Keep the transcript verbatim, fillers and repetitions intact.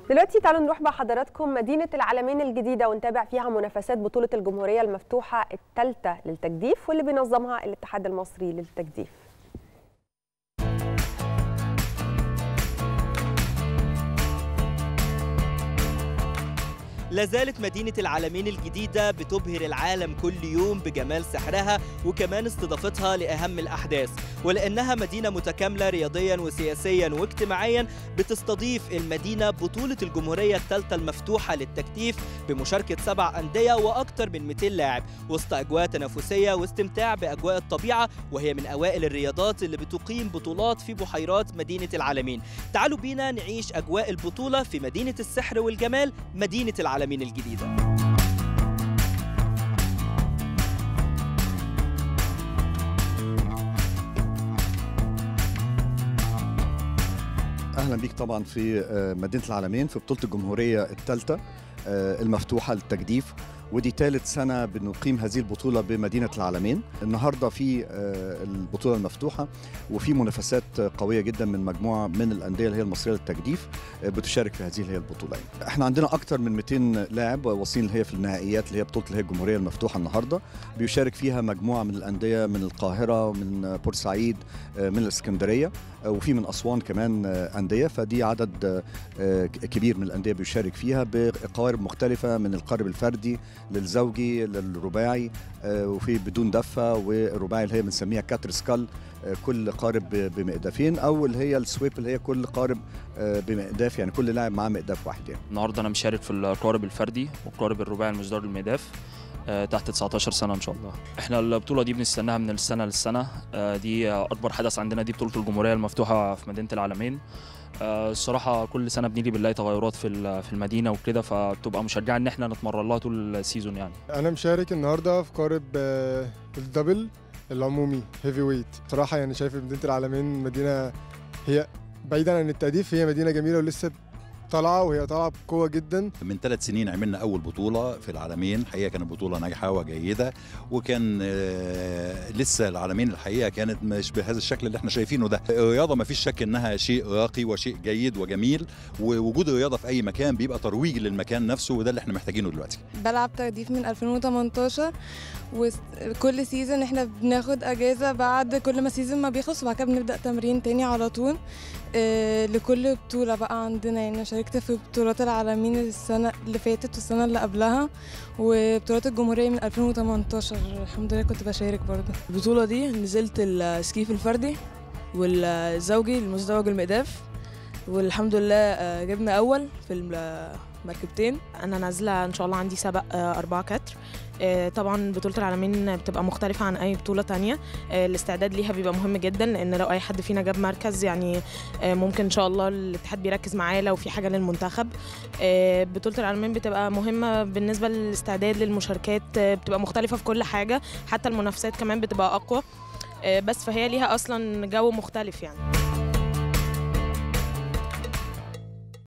دلوقتي تعالوا نروح مع حضراتكم مدينة العلمين الجديدة ونتابع فيها منافسات بطولة الجمهورية المفتوحة الثالثة للتجديف واللي بينظمها الاتحاد المصري للتجديف. لازالت مدينة العلمين الجديدة بتبهر العالم كل يوم بجمال سحرها وكمان استضافتها لأهم الأحداث، ولأنها مدينة متكاملة رياضيا وسياسيا واجتماعيا بتستضيف المدينة بطولة الجمهورية الثالثة المفتوحة للتجديف بمشاركة سبع أندية وأكثر من مئتين لاعب وسط أجواء تنافسية واستمتاع بأجواء الطبيعة، وهي من أوائل الرياضات اللي بتقيم بطولات في بحيرات مدينة العلمين. تعالوا بينا نعيش أجواء البطولة في مدينة السحر والجمال مدينة العلمين العلمين الجديدة. أهلا بيك طبعا في مدينة العلمين في بطولة الجمهورية الثالثة المفتوحة للتجديف، ودي ثالث سنة بنقيم هذه البطولة بمدينة العلمين. النهاردة في البطولة المفتوحة وفي منافسات قوية جدا من مجموعة من الأندية اللي هي المصرية للتجديف بتشارك في هذه اللي هي البطولة. احنا عندنا أكثر من مئتين لاعب واصلين اللي هي في النهائيات اللي هي بطولة اللي هي الجمهورية المفتوحة النهاردة. بيشارك فيها مجموعة من الأندية من القاهرة ومن بورسعيد من الإسكندرية وفي من أسوان كمان أندية، فدي عدد كبير من الأندية بيشارك فيها بقوارب مختلفة من القارب الفردي للزوجي للرباعي وفي بدون دفة، والرباعي اللي هي بنسميها كاتر سكال كل قارب بمقدافين، او اللي هي السويب اللي هي كل قارب بمقداف، يعني كل لاعب معاه مقداف واحد. يعني النهارده انا مشارك في القارب الفردي والقارب الرباعي المزدار للمقداف تحت تسعتاشر سنة ان شاء الله. احنا البطولة دي بنستناها من السنة للسنة، دي اكبر حدث عندنا، دي بطولة الجمهورية المفتوحة في مدينة العلمين. الصراحة كل سنة بنيجي بنلاقي تغيرات في في المدينة وكده، فبتبقى مشجعة ان احنا نتمرن لها طول السيزون. يعني انا مشارك النهارده في قارب الدبل العمومي هيفي ويت. صراحة يعني شايف مدينة العلمين مدينة هي بعيدا عن التأديف هي مدينة جميلة ولسه طالعه، وهي طالعه بقوه جدا. من ثلاث سنين عملنا اول بطوله في العلمين، الحقيقه كانت بطوله ناجحه وجيده، وكان لسه العلمين الحقيقه كانت مش بهذا الشكل اللي احنا شايفينه ده. الرياضه ما فيش شك انها شيء راقي وشيء جيد وجميل، ووجود الرياضه في اي مكان بيبقى ترويج للمكان نفسه، وده اللي احنا محتاجينه دلوقتي. بلعب تجديف من ألفين وتمنتاشر، وكل سيزون احنا بناخد اجازه بعد كل ما سيزون ما بيخلص، وبعد كده بنبدا تمرين تاني على طول اه لكل بطوله بقى عندنا. يعني شاركت في بطولات العالمين السنه اللي فاتت والسنه اللي قبلها، وبطولات الجمهوريه من ألفين وتمنتاشر الحمد لله كنت بشارك برضه. البطوله دي نزلت السكيف الفردي والزوجي المزدوج المقداف، والحمد لله جبنا اول في المركبتين. انا نازله ان شاء الله عندي سبق أربعة كتر. طبعا بطولة العالمين بتبقى مختلفة عن أي بطولة تانية، الاستعداد ليها بيبقى مهم جدا، لأن لو أي حد فينا جاب مركز يعني ممكن إن شاء الله الاتحاد بيركز معاه لو في حاجة للمنتخب. بطولة العالمين بتبقى مهمة بالنسبة للاستعداد للمشاركات، بتبقى مختلفة في كل حاجة، حتى المنافسات كمان بتبقى أقوى، بس فهي ليها أصلا جو مختلف يعني.